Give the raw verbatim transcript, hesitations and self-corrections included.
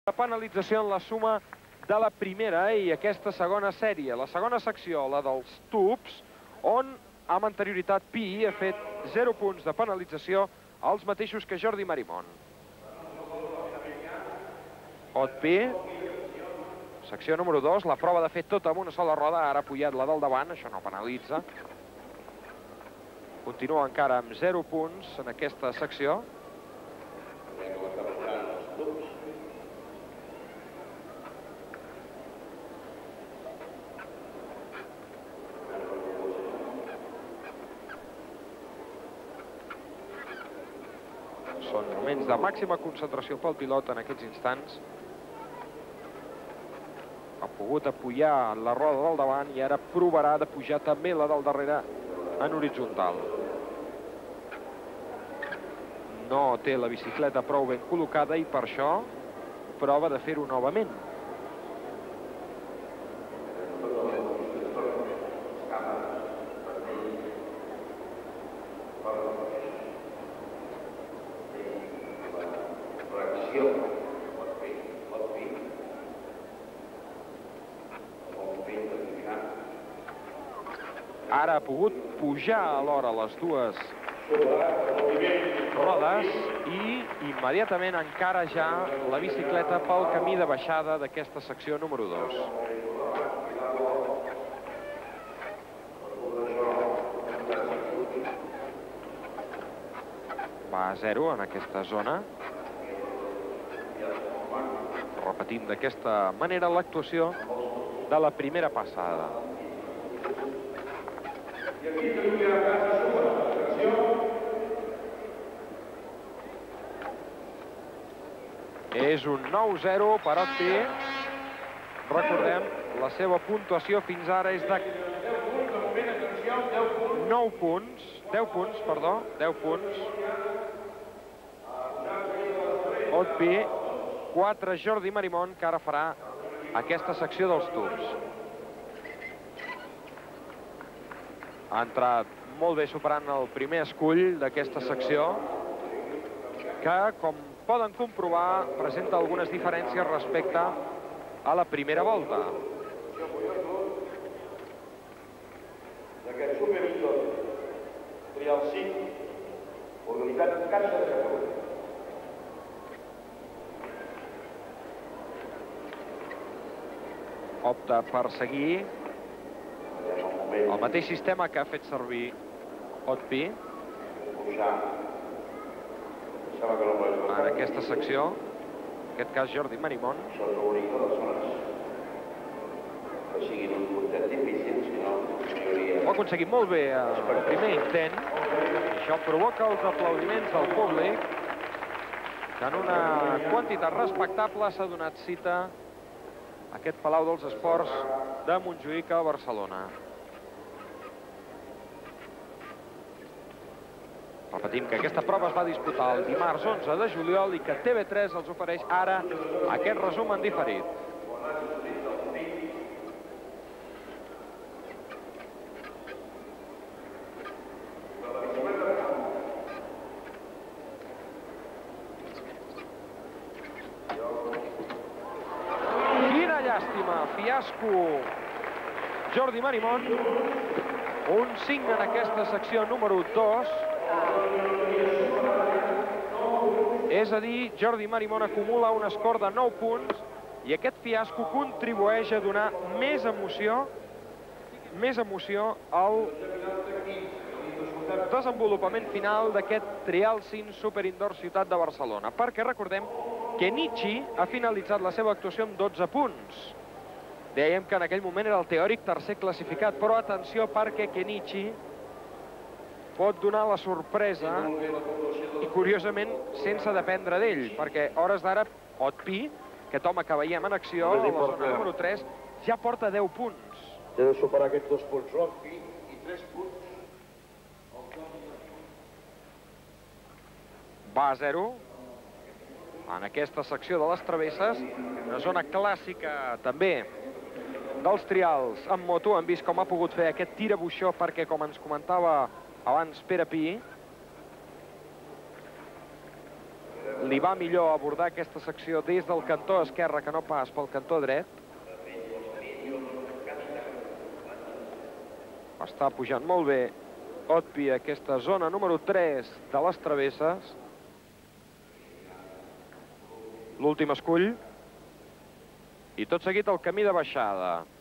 penalització en la suma de la primera i aquesta segona sèrie. La segona secció, la dels tubs, on amb anterioritat Pi ha fet zero punts de penalització, els mateixos que Jordi Marimon. Otpi, secció número dos, la prova de fer tot amb una sola roda, ara ha pujat la del davant, això no penalitza. Continua encara amb zero punts en aquesta secció. Són moments de màxima concentració pel pilot en aquests instants. Ha pogut apujar la roda del davant i ara provarà de pujar també la del darrere en horitzontal. No té la bicicleta prou ben col·locada i per això prova de fer-ho novament. Ara ha pogut pujar alhora les dues rodes i immediatament encara ja la bicicleta pel camí de baixada d'aquesta secció número dos. Va a zero en aquesta zona. Repetim d'aquesta manera l'actuació de la primera passada. És un nou zero per Otpi. Recordem, la seva puntuació fins ara és de nou punts, deu punts, perdó, deu punts. Otpi, quatre Jordi Marimon, que ara farà aquesta secció dels tubs. Ha entrat molt bé superant el primer escull d'aquesta secció, que, com poden comprovar, presenta algunes diferències respecte a la primera volta. D'aquest supervisor, trial cinc, organitzat en Caixa de Catalunya. Opta per seguir el mateix sistema que ha fet servir Otpi en aquesta secció, en aquest cas Jordi Marimon. Ho ha aconseguit molt bé el primer intent. Això provoca els aplaudiments del públic, que en una quantitat respectable s'ha donat cita a aquest Palau dels Esports de Montjuïc a Barcelona. Repetim que aquesta prova es va disputar el dimarts onze de juliol i que T V tres els ofereix ara aquest resum en diferit. Quina llàstima, fiasco Jordi Marimon, un cinc en aquesta secció número dos. És a dir, Jordi Marimon acumula un score de nou punts i aquest fiasco contribueix a donar més emoció, més emoció al desenvolupament final d'aquest Trial cinc Super Indoor Ciutat de Barcelona. Perquè recordem que Nietzsche ha finalitzat la seva actuació amb dotze punts. Dèiem que en aquell moment era el teòric tercer classificat, però atenció perquè Kenichi pot donar la sorpresa i, curiosament, sense dependre d'ell, perquè hores d'ara Otpi, aquest home que veiem en acció, a la zona número tres, ja porta deu punts. Té de superar aquests dos punts Otpi i tres punts. Va a zero. En aquesta secció de les travesses, una zona clàssica també dels trials amb moto. Hem vist com ha pogut fer aquest tirabuixó perquè, com ens comentava abans Pere Pi, li va millor abordar aquesta secció des del cantó esquerre que no pas pel cantó dret. Està pujant molt bé Otpi a aquesta zona número tres de les travesses. L'últim escull. I tot seguit el camí de baixada.